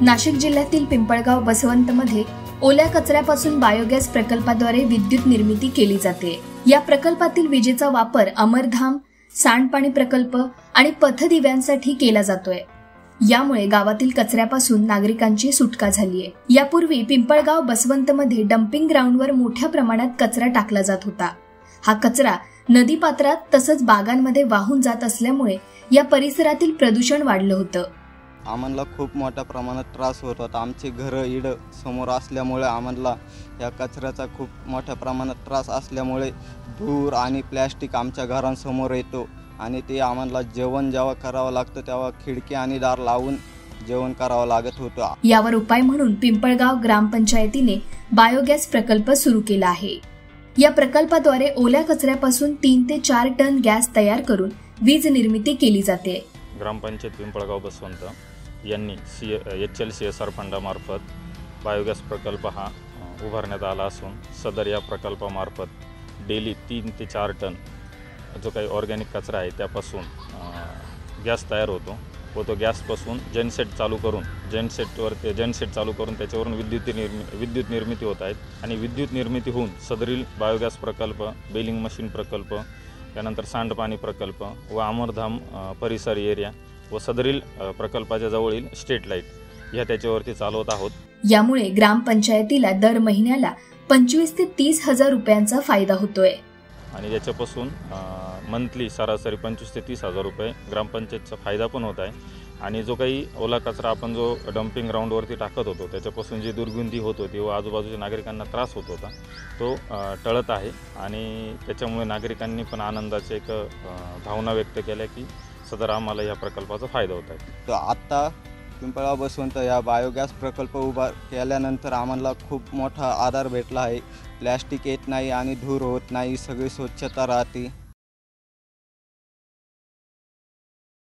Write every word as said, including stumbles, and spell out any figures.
नाशिक जिल्ह्यातील पिंपळगाव बसवंतमध्ये ओल्या कचऱ्यापासून बायोगॅस प्रकल्पाद्वारे विद्युत निर्मिती केली जाते। या प्रकल्पातील विजेचा वापर अमरधाम, सांडपाणी प्रकल्प आणि पथदिव्यांसाठी केला जातोय। यामुळे गावातील कचऱ्यापासून नागरिकांची सुटका झालीय। यापूर्वी पिंपळगाव बसवंतमध्ये डम्पिंग ग्राउंडवर मोठ्या प्रमाणात कचरा टाकला जात होता। हा कचरा नदीपात्रात तसंच बागांमध्ये वाहून जात असल्यामुळे या परिसरातील प्रदूषण वाढलं होतं। आम्हाला खूप मोठ्या प्रमाणात त्रास होत होता। आमचे घर इड समोर असल्यामुळे आम्हाला या कचऱ्याचा खूप मोठ्या प्रमाणात त्रास असल्यामुळे धूर आणि प्लास्टिक आमच्या घरांसमोर येतो आणि ते आम्हाला जेवण जेव्हा करावं लागतं तेव्हा खिडकी आणि दार लावून जेवण करावं लागत होतं। यावर उपाय म्हणून पिंपळगाव ग्रामपंचायतीने बायोगॅस प्रकल्प सुरू केला आहे। या प्रकल्पाद्वारे ओल्या कचऱ्यापासून तीन ते चार टन गॅस तयार करून वीज निर्मिती केली जाते। ग्रामपंचायत पिंपळगाव बसवंत यांनी C H L C S R फंडामार्फत बायोगॅस प्रकल्प हा उभारण्यात आला असून सदर या प्रकल्पामार्फत डेली तीन ते चार टन जो काही ऑर्गॅनिक कचरा आहे त्यापासून गॅस तयार होतो व तो गॅसपासून जनसेट चालू करून जनसेटवर ते जनसेट चालू करून त्याच्यावरून विद्युत निर्मि विद्युत निर्मिती होत आहेत आणि विद्युत निर्मिती होऊन सदरील बायोगॅस प्रकल्प, बेलिंग मशीन प्रकल्प, त्यानंतर सांडपाणी प्रकल्प व अमरधाम परिसर एरिया व सदरील प्रकल्पाच्या जवळील स्ट्रीट लाईट ह्या त्याच्यावरती चालवत आहोत। यामुळे ग्रामपंचायतीला दर महिन्याला पंचवीस ते तीस हजार रुपयांचा फायदा होतोय आणि याच्यापासून मंथली सरासरी पंचवीस ते तीस हजार रुपये ग्रामपंचायतचा फायदा पण होत आहे आणि जो काही ओला कचरा आपण जो डम्पिंग ग्राउंडवरती टाकत होतो त्याच्यापासून जी दुर्गंधी होत होती व आजूबाजूच्या नागरिकांना त्रास होत होता तो टळत आहे आणि त्याच्यामुळे नागरिकांनी पण आनंदाचे एक भावना व्यक्त केल्या की सदर आम्हाला या प्रकल्पाचा फायदा होत आहे। तर आत्ता पिंपळगाव बसवंत या बायोगॅस प्रकल्प उभा केल्यानंतर आम्हाला खूप मोठा आधार भेटला आहे। प्लॅस्टिक येत नाही आणि धूर होत नाही, सगळी स्वच्छता राहते।